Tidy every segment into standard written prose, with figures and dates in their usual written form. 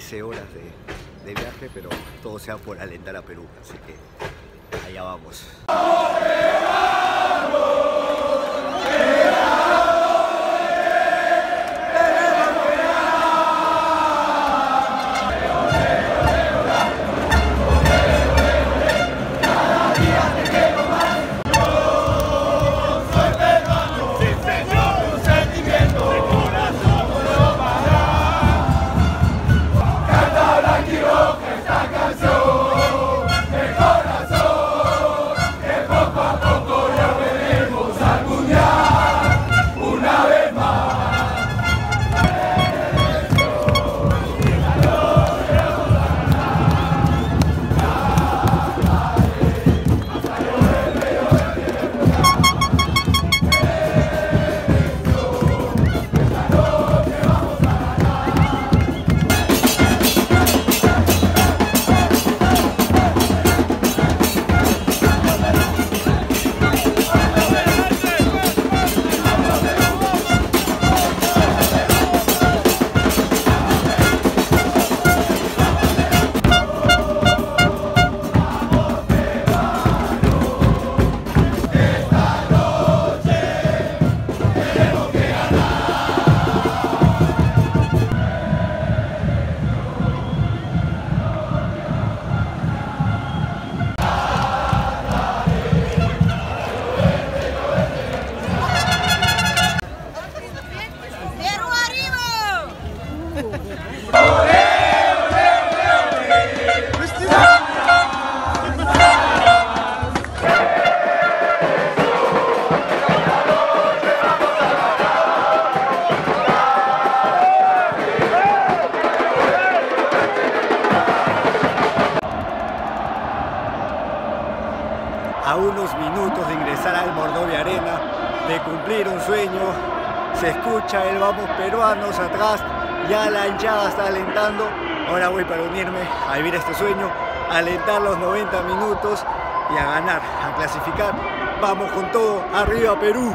13 horas de viaje, pero todo sea por alentar a Perú, así que allá vamos. A unos minutos de ingresar al Mordovia Arena, de cumplir un sueño, se escucha el vamos peruanos atrás, ya la hinchada está alentando. Ahora voy para unirme a vivir este sueño, a alentar los 90 minutos y a ganar, a clasificar. Vamos con todo, arriba Perú.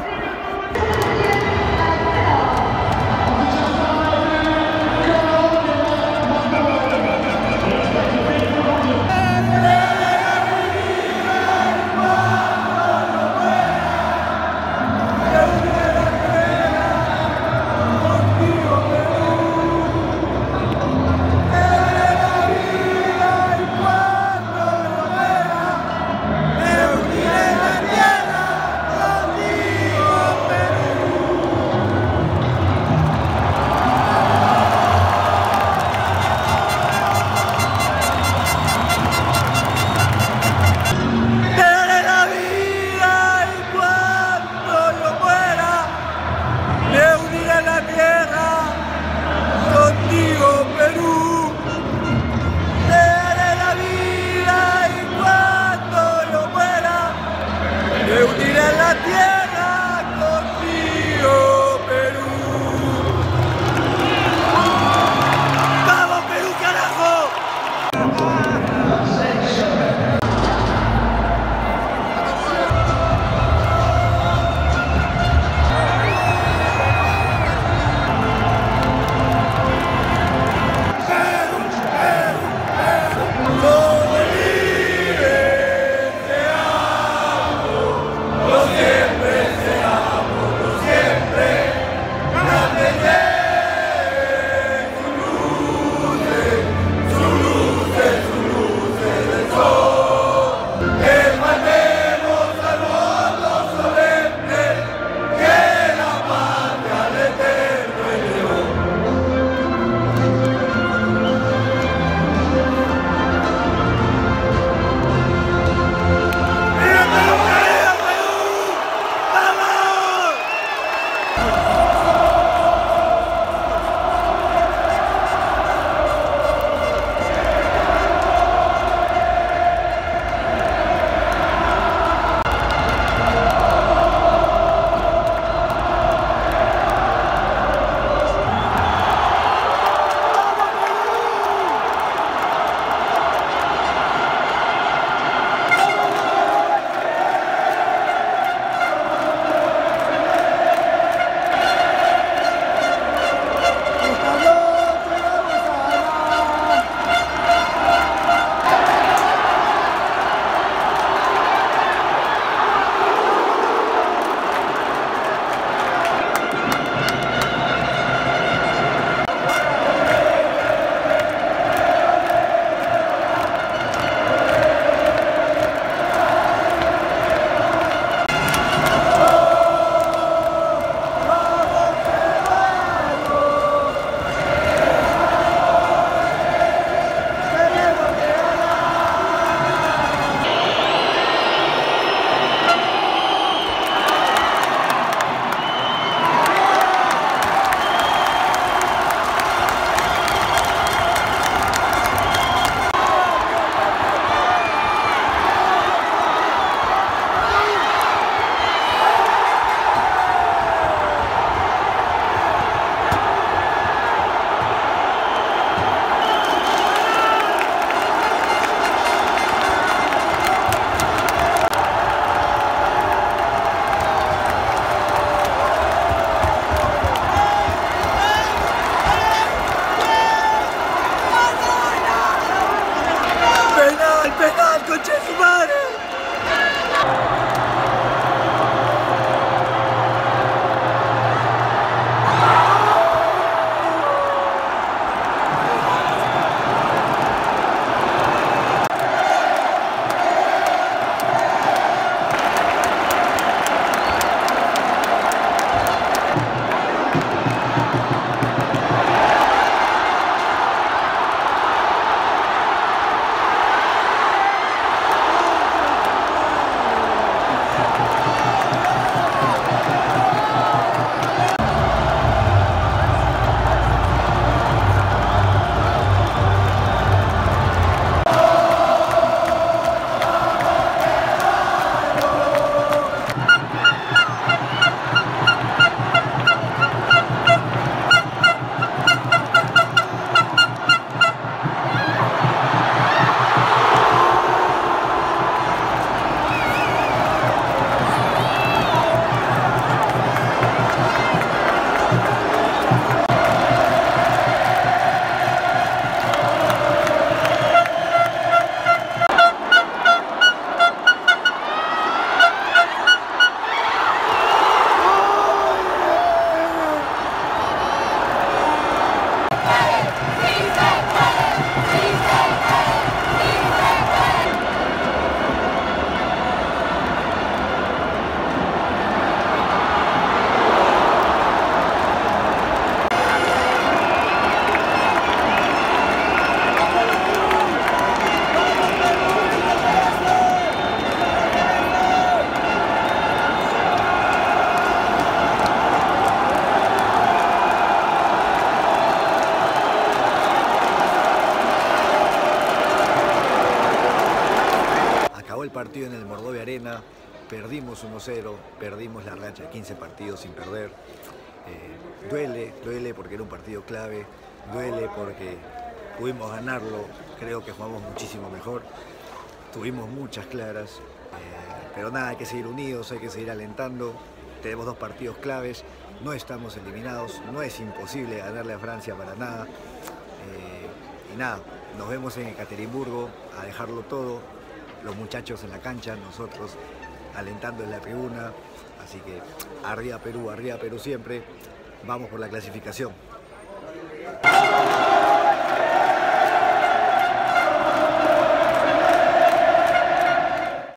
perdimos 1-0, perdimos la racha de 15 partidos sin perder. Duele porque era un partido clave, duele porque pudimos ganarlo, creo que jugamos muchísimo mejor, tuvimos muchas claras, pero nada, hay que seguir unidos, hay que seguir alentando, tenemos 2 partidos claves, no estamos eliminados, no es imposible ganarle a Francia para nada, y nada, nos vemos en Ekaterimburgo a dejarlo todo, los muchachos en la cancha, nosotros alentando en la tribuna, así que arriba Perú siempre, vamos por la clasificación.